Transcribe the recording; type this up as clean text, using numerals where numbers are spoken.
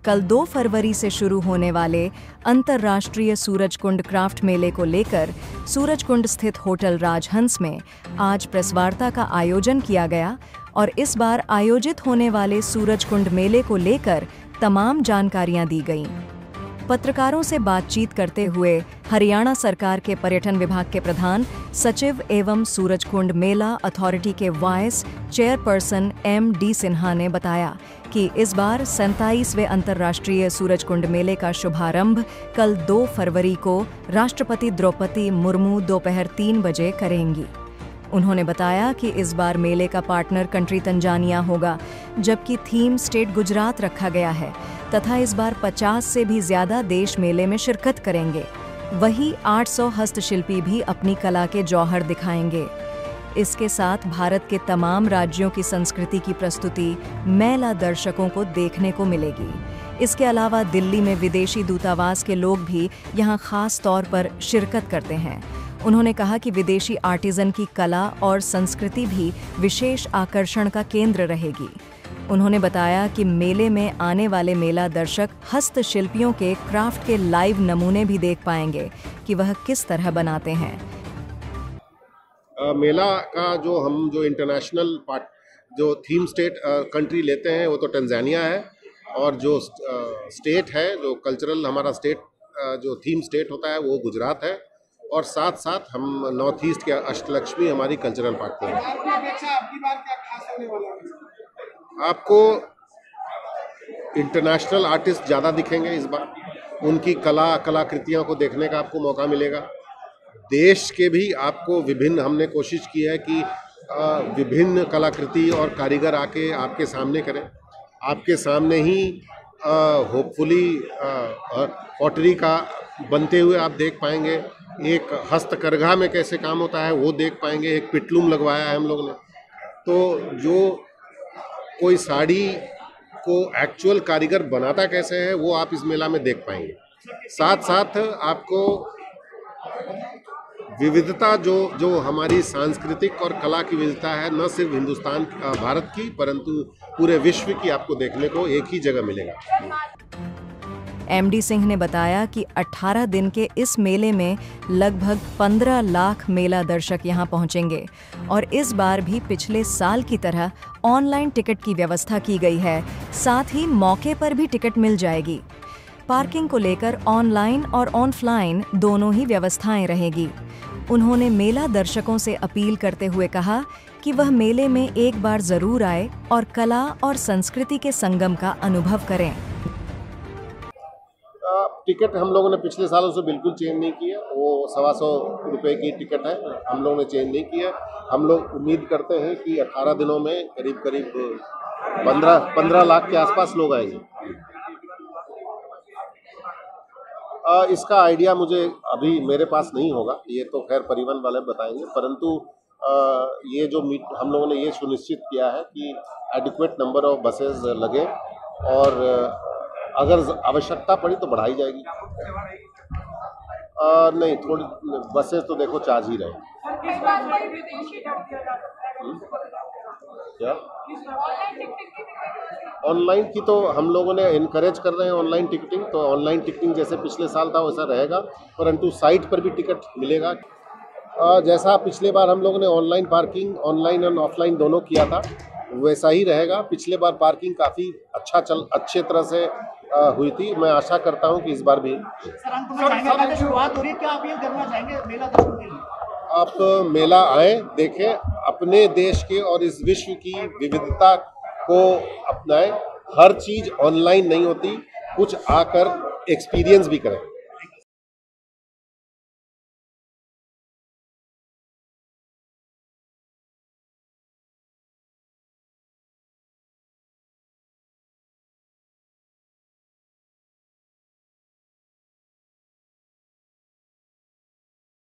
कल 2 फरवरी से शुरू होने वाले अंतर्राष्ट्रीय सूरजकुंड क्राफ्ट मेले को लेकर सूरजकुंड स्थित होटल राजहंस में आज प्रेस वार्ता का आयोजन किया गया और इस बार आयोजित होने वाले सूरजकुंड मेले को लेकर तमाम जानकारियां दी गईं। पत्रकारों से बातचीत करते हुए हरियाणा सरकार के पर्यटन विभाग के प्रधान सचिव एवं सूरजकुंड मेला अथॉरिटी के वाइस चेयरपर्सन M.D. सिन्हा ने बताया कि इस बार 47वें अंतर्राष्ट्रीय सूरजकुंड मेले का शुभारंभ कल 2 फरवरी को राष्ट्रपति द्रौपदी मुर्मू दोपहर 3 बजे करेंगी। उन्होंने बताया कि इस बार मेले का पार्टनर कंट्री तंजानिया होगा, जबकि थीम स्टेट गुजरात रखा गया है तथा इस बार 50 से भी ज्यादा देश मेले में शिरकत करेंगे। वहीं 800 हस्तशिल्पी भी अपनी कला के जौहर दिखाएंगे। इसके साथ भारत के तमाम राज्यों की संस्कृति की प्रस्तुति मेला दर्शकों को देखने को मिलेगी। इसके अलावा दिल्ली में विदेशी दूतावास के लोग भी यहाँ खास तौर पर शिरकत करते हैं। उन्होंने कहा कि विदेशी आर्टिजन की कला और संस्कृति भी विशेष आकर्षण का केंद्र रहेगी। उन्होंने बताया कि मेले में आने वाले मेला दर्शक हस्तशिल्पियों के क्राफ्ट के लाइव नमूने भी देख पाएंगे कि वह किस तरह बनाते हैं। मेला का जो इंटरनेशनल पार्ट जो थीम स्टेट कंट्री लेते हैं वो तो तंजानिया है, और जो स्टेट है जो कल्चरल हमारा स्टेट जो थीम स्टेट होता है वो गुजरात है, और साथ साथ हम नॉर्थ ईस्ट के अष्टलक्ष्मी हमारी कल्चरल पार्टनर है। आपको इंटरनेशनल आर्टिस्ट ज़्यादा दिखेंगे इस बार, उनकी कलाकृतियों को देखने का आपको मौका मिलेगा। देश के भी आपको हमने कोशिश की है कि विभिन्न कलाकृति और कारीगर आके आपके सामने करें। आपके सामने ही होपफुली पॉटरी का बनते हुए आप देख पाएंगे, एक हस्तकरघा में कैसे काम होता है वो देख पाएंगे, एक पिटलूम लगवाया है हम लोग ने। तो जो कोई साड़ी को एक्चुअल कारीगर बनाता कैसे है वो आप इस मेला में देख पाएंगे। साथ साथ आपको विविधता जो हमारी सांस्कृतिक और कला की विविधता है, न सिर्फ हिंदुस्तान भारत की परंतु पूरे विश्व की आपको देखने को एक ही जगह मिलेगा। M.D. सिंह ने बताया कि 18 दिन के इस मेले में लगभग 15 लाख मेला दर्शक यहां पहुंचेंगे और इस बार भी पिछले साल की तरह ऑनलाइन टिकट की व्यवस्था की गई है। साथ ही मौके पर भी टिकट मिल जाएगी। पार्किंग को लेकर ऑनलाइन और ऑफलाइन दोनों ही व्यवस्थाएं रहेगी। उन्होंने मेला दर्शकों से अपील करते हुए कहा कि वह मेले में एक बार जरूर आए और कला और संस्कृति के संगम का अनुभव करें। टिकट हम लोगों ने पिछले सालों से बिल्कुल चेंज नहीं किया, वो 125 रुपये की टिकट है, हम लोगों ने चेंज नहीं किया। हम लोग उम्मीद करते हैं कि 18 दिनों में करीब 15 लाख के आसपास लोग आएंगे। इसका आइडिया मुझे अभी मेरे पास नहीं होगा, ये तो खैर परिवहन वाले बताएंगे, परंतु ये जो हम लोगों ने ये सुनिश्चित किया है कि एडिक्वेट नंबर ऑफ बसेस लगे और अगर आवश्यकता पड़ी तो बढ़ाई जाएगी। नहीं, थोड़ी बसेस तो देखो चार्ज ही रहे। क्या ऑनलाइन की तो हम लोगों ने इनकरेज कर रहे हैं ऑनलाइन टिकटिंग, तो ऑनलाइन टिकटिंग जैसे पिछले साल था वैसा रहेगा, परंतु साइट पर भी टिकट मिलेगा। जैसा पिछले बार हम लोगों ने ऑनलाइन पार्किंग ऑनलाइन और ऑफलाइन दोनों किया था वैसा ही रहेगा। पिछले बार पार्किंग काफ़ी अच्छे तरह से हुई थी। मैं आशा करता हूं कि इस बार भी शुरुआत हो रही है। क्या आप ये करना चाहेंगे मेला दर्शकों के लिए? आप मेला आए, देखें, अपने देश के और इस विश्व की विविधता को अपनाएं। हर चीज ऑनलाइन नहीं होती, कुछ आकर एक्सपीरियंस भी करें।